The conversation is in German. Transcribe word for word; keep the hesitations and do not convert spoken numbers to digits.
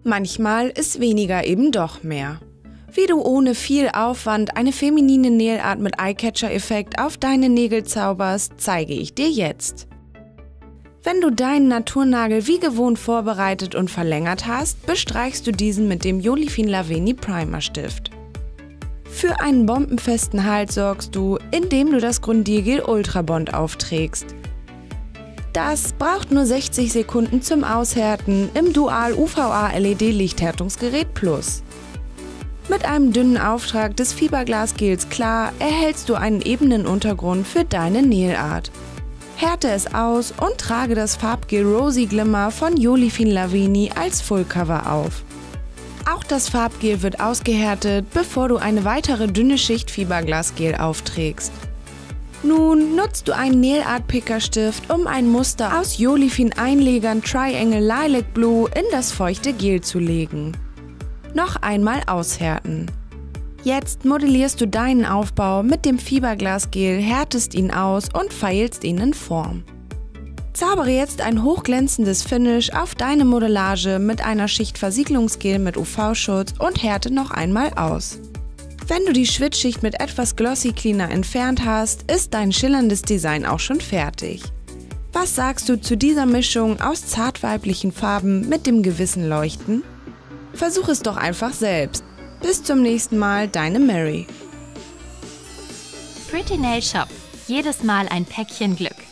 Manchmal ist weniger eben doch mehr. Wie du ohne viel Aufwand eine feminine Nailart mit Eyecatcher-Effekt auf deine Nägel zauberst, zeige ich dir jetzt. Wenn du deinen Naturnagel wie gewohnt vorbereitet und verlängert hast, bestreichst du diesen mit dem Jolifin Laveni Primer Stift. Für einen bombenfesten Halt sorgst du, indem du das Grundiergel Ultra Bond aufträgst. Das braucht nur sechzig Sekunden zum Aushärten im Dual U V A L E D Lichthärtungsgerät Plus. Mit einem dünnen Auftrag des Fiberglasgels klar erhältst du einen ebenen Untergrund für deine Nailart. Härte es aus und trage das Farbgel Rosy Glimmer von Jolifin Laveni als Fullcover auf. Auch das Farbgel wird ausgehärtet, bevor du eine weitere dünne Schicht Fiberglasgel aufträgst. Nun nutzt du einen Nail Art Picker Stift, um ein Muster aus Jolifin Einlegern Triangle Lilac Blue in das feuchte Gel zu legen. Noch einmal aushärten. Jetzt modellierst du deinen Aufbau mit dem Fiberglasgel, härtest ihn aus und feilst ihn in Form. Zaubere jetzt ein hochglänzendes Finish auf deine Modellage mit einer Schicht Versiegelungsgel mit U V-Schutz und härte noch einmal aus. Wenn du die Schwitzschicht mit etwas Glossy Cleaner entfernt hast, ist dein schillerndes Design auch schon fertig. Was sagst du zu dieser Mischung aus zartweiblichen Farben mit dem gewissen Leuchten? Versuch es doch einfach selbst. Bis zum nächsten Mal, deine Mary. Pretty Nail Shop. Jedes Mal ein Päckchen Glück.